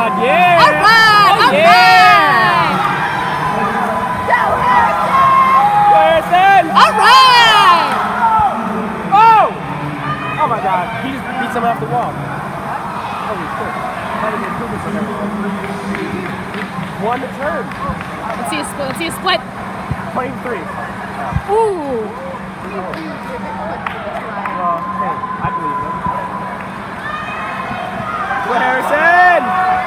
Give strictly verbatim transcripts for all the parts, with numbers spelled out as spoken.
God, yeah! All right! Oh, All yeah! right! Harrison! All right! Oh! Oh my God, he just beat someone off the wall. Holy shit. Might have been this one. Won the turn. Let's see a split. Let's see a split. twenty-three. Ooh. Well, hey, I believe him. Go Harrison!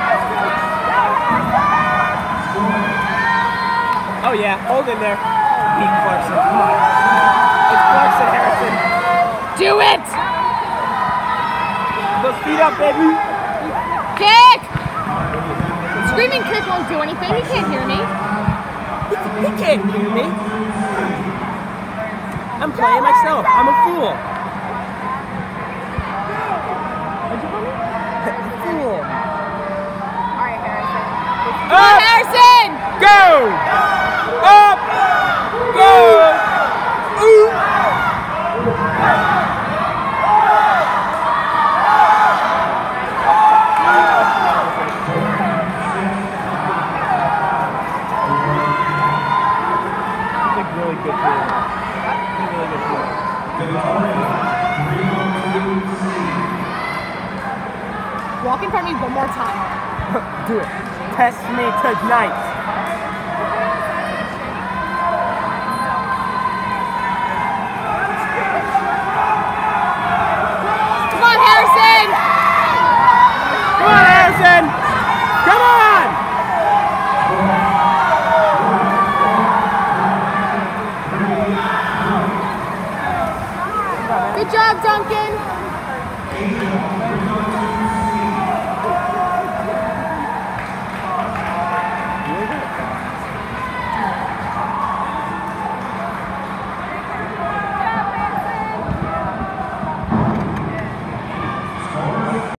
Oh yeah, hold in there. Beat Clarkson. Come on. It's Clarkson, Harrison. Do it! Those feet up, baby. Kick! Screaming kick won't do anything. He can't hear me. He can't hear me. I'm playing myself. I'm a fool. Fool. All right, Harrison. Go, Up! Harrison! Go! Up! Go! Ooh! Really good feeling. Really good feeling. Walk in front of me one more time. Do it. Test me tonight. Come on, Harrison! Come on, Harrison! Come on! Good job, Duncan.